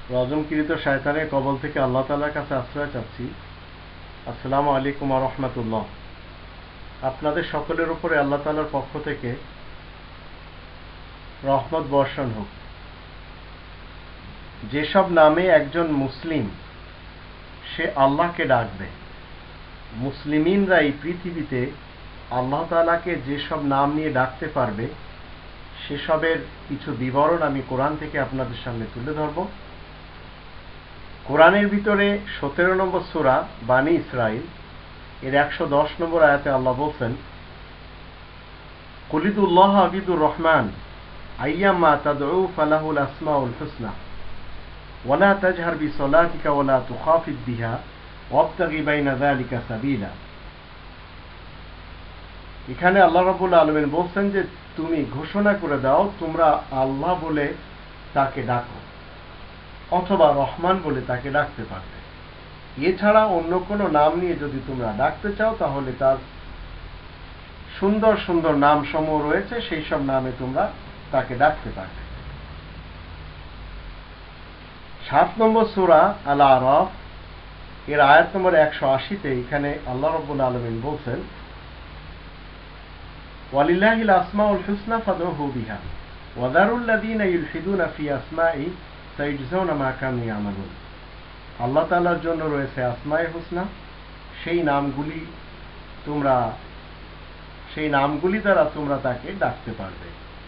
রজমকৃত শয়তানের কবল থেকে আল্লাহ তাআলার কাছে আশ্রয় চাচ্ছি। আসসালামু আলাইকুম ওয়া রাহমাতুল্লাহ। আপনাদের সকলের উপরে আল্লাহ তাআলার পক্ষ থেকে রহমত বর্ষণ হোক। যেসব নামে একজন মুসলিম সে আল্লাহকে ডাকবে, মুসলিমিনরা এই পৃথিবীতে আল্লাহ তাআলাকে যেসব নাম নিয়ে ডাকতে পারবে সেসবের কিছু বিবরণ আমি কোরআন থেকে আপনাদের সামনে তুলে ধরব। কোরআনের ভিতরে 17 নম্বর সূরা বানী ইসরাইল এর 110 নম্বর আয়াতে আল্লাহ বলছেন, কুলিদুল্লাহ আবিদুর রহমান আইয়াম্মা তাদউ ফালাহুল আসমাউল হুসনা ওয়ালা তাজহার বিসলাতিকা ওয়ালা তুখাফিদ বিহা ওয়াবতাগি বাইনা যালিকা সাবিলা। এখানে আল্লাহ রাব্বুল আলামিন বলছেন যে তুমি ঘোষণা করে দাও তোমরা আল্লাহ বলে তাকে ডাকো অথবা রহমান বলে তাকে ডাকতে পারবে। এছাড়া অন্য কোনো নাম নিয়ে যদি তোমরা ডাকতে চাও তাহলে তার সুন্দর সুন্দর নাম সমূহ রয়েছে, সেই সব নামে তোমরা তাকে ডাকতে পারবে। 7 নম্বর সূরা আল আরাফ এর আয়াত নম্বর 180-তে এখানে আল্লাহ রাব্বুল আলামিন বলছেন, ওয়ালিল্লাহিল আসমাউল হুসনা ফাদউহু বিহা ওয়া যারুল লাযীনা ইউলহিদুনা ফি আসমাই সাইয়ুজজাউনা মা কানু ইয়ামালুন। আল্লাহ তাআলার জন্য রয়েছে আসমায়ে হুসনা, সেই নামগুলি দ্বারা তোমরা তাকে ডাকতে পারবে।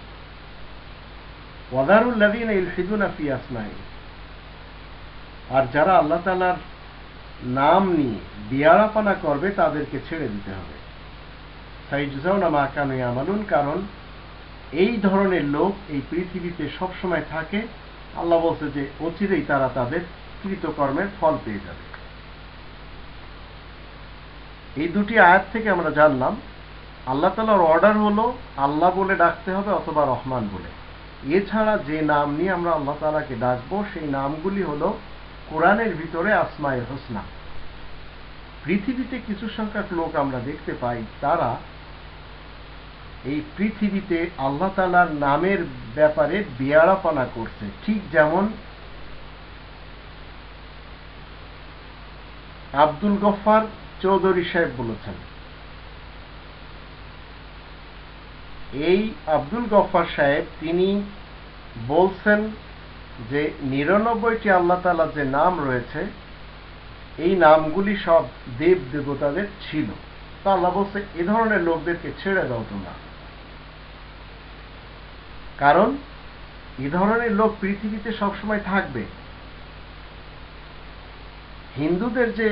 ওয়া যারুল লাযীনা ইউলহিদুনা ফি আসমাই, আর যারা আল্লাহ তাআলার নাম নিয়ে বিয়ারাপানা করবে তাদেরকে ছেড়ে দিতে হবে। সাইয়ুজজাউনা মা কানু ইয়ামালুন, কারণ এই ধরনের লোক এই পৃথিবীতে সবসময় থাকে। আল্লাহ বলছে যে অচিরেই তারা তাদের কৃতকর্মের ফল পেয়ে যাবে। এই দুটি আয়াত থেকে আমরা জানলাম আল্লাহ তাআলার অর্ডার হলো আল্লাহ বলে ডাকতে হবে অথবা রহমান বলে। এছাড়া যে নাম নিয়ে আমরা আল্লাহ তাআলাকে ডাকবো সেই নামগুলি হলো কোরআনের ভিতরে আসমায়ে হুসনা। পৃথিবীতে কিছু সংখ্যক লোক আমরা দেখতে পাই তারা এই পৃথিবীতে আল্লাহ তাআলার নামের ব্যাপারে বিয়ারাপনা করছে, ঠিক যেমন আব্দুল গফফার চৌধুরী সাহেব বলেছেন। এই আব্দুল গফফার সাহেব তিনি বলছেন যে 99টি আল্লাহ তাআলার যে নাম রয়েছে এই নামগুলি সব দেব দেবতাদের ছিল। তা আল্লাহ বলছে এ ধরনের লোকদেরকে ছেড়ে দাও তোমরা, কারণ এ ধরনের লোক পৃথিবীতে সবসময় থাকবে। হিন্দুদের যে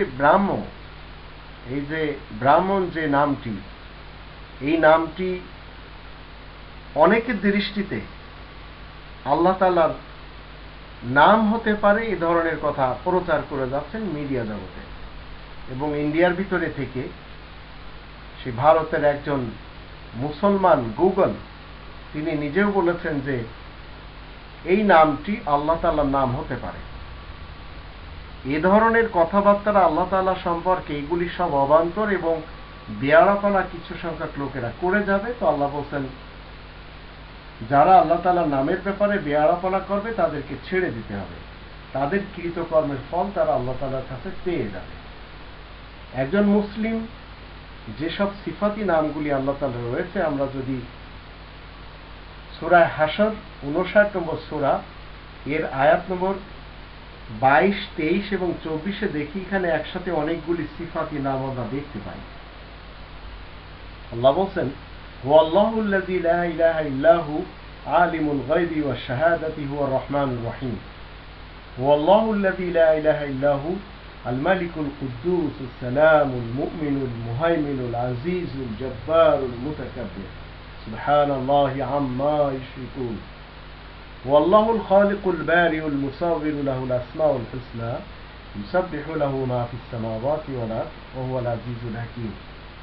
ব্রাহ্মণ যে নামটি, এই নামটি অনেকের দৃষ্টিতে আল্লাহ তাআলার নাম হতে পারে এ ধরনের কথা প্রচার করে যাচ্ছেন মিডিয়া জগতে। এবং ইন্ডিয়ার ভিতরে থেকে সে ভারতের একজন মুসলমান গুগল তিনি নিজেও বলেছেন যে এই নামটি আল্লাহ তাআলার নাম হতে পারে। এ ধরনের কথাবার্তা আল্লাহ তাআলা সম্পর্কে এগুলি সব অবান্তর এবং বেয়ারাপনা কিছু সংখ্যক লোকেরা করে যাবে। তো আল্লাহ বলছেন যারা আল্লাহ তাআলার নামের ব্যাপারে বেয়ারাপনা করবে তাদেরকে ছেড়ে দিতে হবে, তাদের কৃতকর্মের ফল তারা আল্লাহ তাআলার কাছে পেয়ে যাবে। একজন মুসলিম যেসব সিফাতি নামগুলি আল্লাহ তাআলার রয়েছে, আমরা যদি সূরা হাশর 59 নম্বর সূরা এর আয়াত নম্বর 22, 23 এবং 24-এ দেখি, এখানে একসাথে অনেকগুলি সিফাতি নাম আমরা দেখতে পাই। আল্লাহ বলছেন, হুয়াল্লাহুল্লাযী লা ইলাহা ইল্লাহু আলিমুল গায়বি ওয়াশ শাহাদাতি হুয়ার রহমানুর রহিম। হুয়াল্লাহুল্লাযী লা ইলাহা ইল্লাহু আল মালিকুল কুদ্দুসুস সালামুল মুমিনুল মুহাইমিনুল আজিজুল জব্বারুল মুতাকাব্বির সুবহানাল্লাহি আম্মা ইউশরিকুন। ওয়াল্লাহুল খালিকুল বারিউল মুসাওবিরু লাহুল আসমাউল হুসনা ইউসাব্বিহু লাহু মা ফিস সামাওয়াতি ওয়াল আরদ ওয়া হুয়াল আজিজুল হাকীম।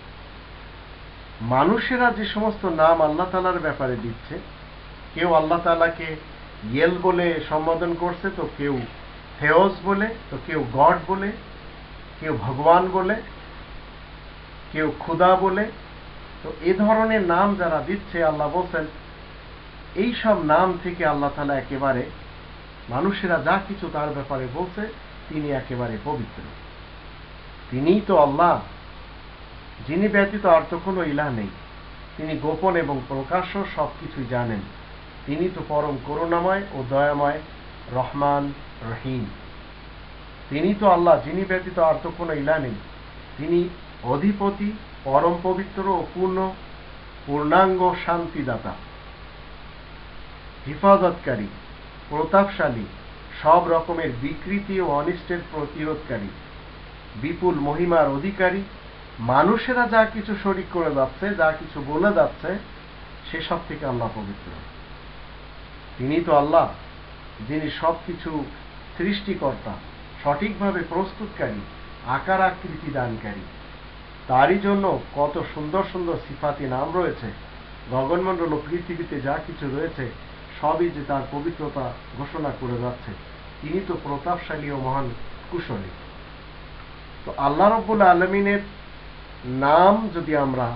মানুষেরা যে সমস্ত নাম আল্লাহ তাআলার ব্যাপারে দিচ্ছে, কেউ আল্লাহ তাআলাকে ইয়েল বলে সম্বোধন করছে, তো কেউ থেওস বলে, তো কেউ গড বলে, কেউ ভগবান বলে, কেউ খুদা বলে। তো এ ধরনের নাম যারা দিচ্ছে আল্লাহ বলছেন এই সব নাম থেকে আল্লাহ তাআলা একেবারে মানুষেরা যা কিছু তার ব্যাপারে বলছে তিনি একেবারে পবিত্র। তিনিই তো আল্লাহ, যিনি ব্যতীত আর তো কোনো ইলাহ নেই। তিনি গোপন এবং প্রকাশ্য সবকিছুই জানেন। তিনি তো পরম করুণাময় ও দয়াময়, রহমান রহিম। তিনি তো আল্লাহ, যিনি ব্যতীত আর তো কোনো ইলাহ নেই। তিনি অধিপতি, পরম পবিত্র ও পূর্ণাঙ্গ শান্তিদাতা, হিফাজতকারী, প্রতাপশালী, সব রকমের বিকৃতি ও অনিষ্টের প্রতিরোধকারী, বিপুল মহিমার অধিকারী। মানুষেরা যা কিছু শরীক করে যাচ্ছে, যা কিছু বলে যাচ্ছে, সেসব থেকে আল্লাহ পবিত্র। তিনি তো আল্লাহ, যিনি সবকিছু সৃষ্টিকর্তা, সঠিকভাবে প্রস্তুতকারী, আকার আকৃতি দানকারী। তারই জন্য কত সুন্দর সুন্দর সিফাতি নাম রয়েছে। গগনমণ্ডল ও পৃথিবীতে যা কিছু রয়েছে সবই যে তার পবিত্রতা ঘোষণা করে যাচ্ছে। তিনি তো প্রতাপশালী ও মহান কুশলী। তো আল্লাহ রাব্বুল আলামিনের নাম যদি আমরা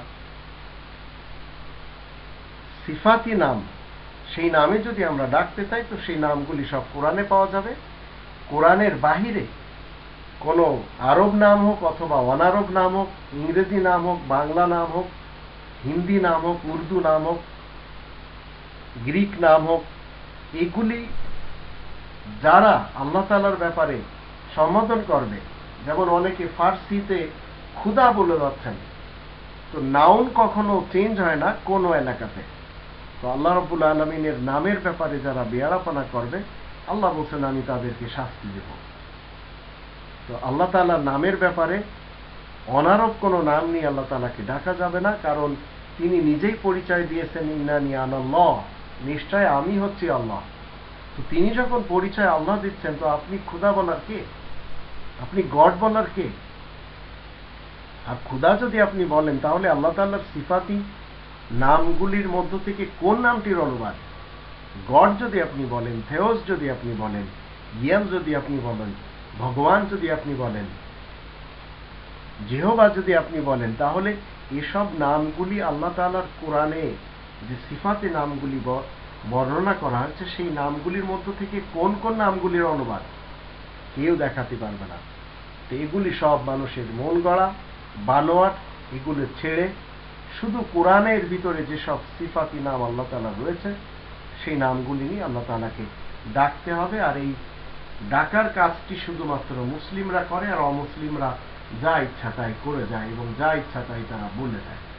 সিফাতি নাম, সেই নামে যদি আমরা ডাকতে চাই, তো সেই নামগুলি সব কোরআনে পাওয়া যাবে। কোরআনের বাহিরে কোনো আরব নাম হোক অথবা অনারব নাম হোক, ইংরেজি নাম হোক, বাংলা নাম হোক, হিন্দি নাম হোক, উর্দু নাম হোক, গ্রিক নাম হোক, এগুলি যারা আল্লাহ তাআলার ব্যাপারে সম্বোধন করবে, যেমন অনেকে ফার্সিতে খুদা বলে যাচ্ছেন, তো নাউন কখনো চেঞ্জ হয় না কোনো এলাকাতে। তো আল্লাহ রাব্বুল আলামিনের নামের ব্যাপারে যারা বেয়ারাপনা করবে, আল্লাহ বলছেন আমি তাদেরকে শাস্তি দেব। তো আল্লাহ তাআলার নামের ব্যাপারে অনারব কোনো নাম নিয়ে আল্লাহ তাআলাকে ডাকা যাবে না, কারণ তিনি নিজেই পরিচয় দিয়েছেন ইন্নানি আনাল্লাহ, নিশ্চয় আমি হচ্ছি আল্লাহ। তো তিনি যখন পরিচয় আল্লাহ দিচ্ছেন, তো আপনি খুদা বলার কে? আপনি গড বলার কে? আর খুদা যদি আপনি বলেন, তাহলে আল্লাহ তাআলার সিফাতি নামগুলির মধ্য থেকে কোন নামটির অনুবাদ? গড যদি আপনি বলেন, থেওস যদি আপনি বলেন, ইয়াম যদি আপনি বলেন, ভগবান যদি আপনি বলেন, যেহোবা যদি আপনি বলেন, তাহলে এসব নামগুলি আল্লাহ তাআলার কোরআনে যে সিফাতে নামগুলি বর্ণনা করা হয়েছে, সেই নামগুলির মধ্য থেকে কোন কোন নামগুলির অনুবাদ কেউ দেখাতে পারবে না। তো এগুলি সব মানুষের মন গড়া, বানোয়াট। এগুলো ছেড়ে শুধু কোরআনের ভিতরে যেসব সিফাতি নাম আল্লাহ তাআলা রয়েছে, সেই নামগুলি নিয়ে আল্লাহ তাআলাকে ডাকতে হবে। আর এই ডাকার কাজটি শুধুমাত্র মুসলিমরা করে, আর অমুসলিমরা যা ইচ্ছা তাই করে যায় এবং যা ইচ্ছা তাই তারা বলে দেয়।